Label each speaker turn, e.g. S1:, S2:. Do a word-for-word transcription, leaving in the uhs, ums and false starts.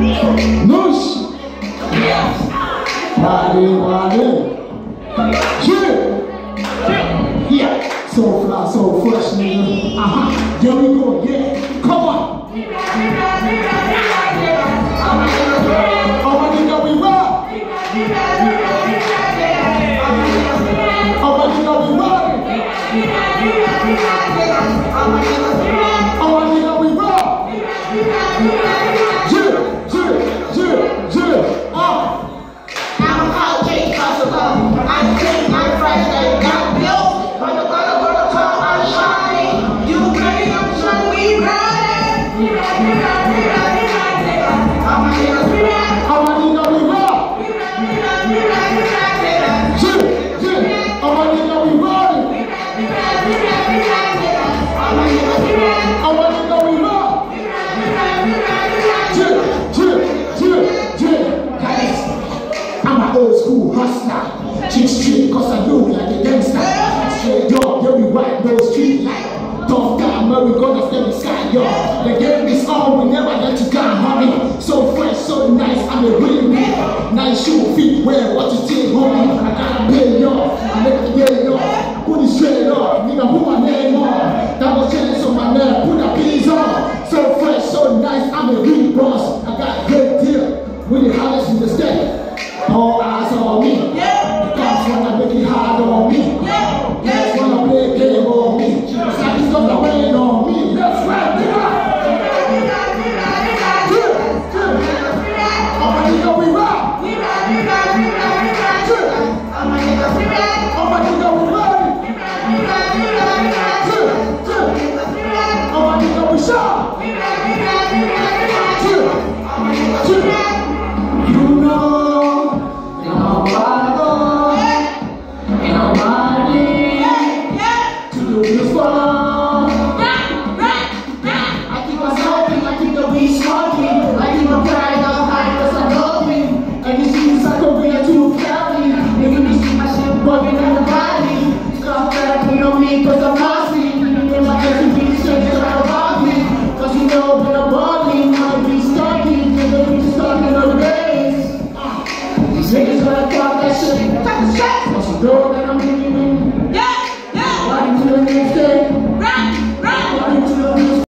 S1: Noosh. Party, party. Yeah. Yeah. So fly, so fresh, nigga. Uh-huh. There we go, yeah. Come on. Oh, my nigga, we rock. Oh, my nigga, we rock. Oh, my nigga, we rock. Yeah, yeah, yeah, yeah. Uh.
S2: I'm a hot cake customer. I'm clean, I'm fresh, they got bills. When the butter, butter, top, I'm shining. You ready, I'm sure we riding. We ride, we ride, we ride, we ride, nigga. All my niggas, we ride.
S1: All my niggas, we rock.
S2: We ride, we ride, we ride, we ride, nigga.
S1: Yeah, yeah. All my niggas, we riding.
S2: We ride, we ride, we ride, we ride, nigga. All my niggas, we ride.
S1: All my niggas, we rock.
S2: We ride, we ride, we ride, we ride,
S1: Yeah, yeah, yeah, yeah. Guys, I'm an old school hustler. Cheat street, cause I do like a gangster. Straight dog, yeah, we ride those street like tough guy, man, we gonna stay the sky, yo. The game is on, we never let you down, homie. So fresh, so nice, I'm a real man. Nice shoe, feet, wear what you think, homie. I gotta pay y'all, I make the day off. Put it straight up, nigga, put my name on. Double chance on my name, put the bees on. So fresh, so nice, I'm a real boss. I got a great deal, with the hottest in the state. All eyes on me. Cops wanna make it hard on me. Guys wanna play a game on me. Besides stuff that weighing on me. Let's ride, nigga. Oh my nigga, we rock.
S2: we ride, we ride, we ride, we ride, nigga. All my niggas, we ride.
S1: Oh my nigga, we ride.
S2: We ride, we ride, we ride, we ride, nigga. All my niggas, we ride.
S1: Oh my nigga, we shot.
S2: We ride, we ride, we ride, we ride, nigga. All my niggas, we ride.
S1: You know, in our body, in our body, to do this for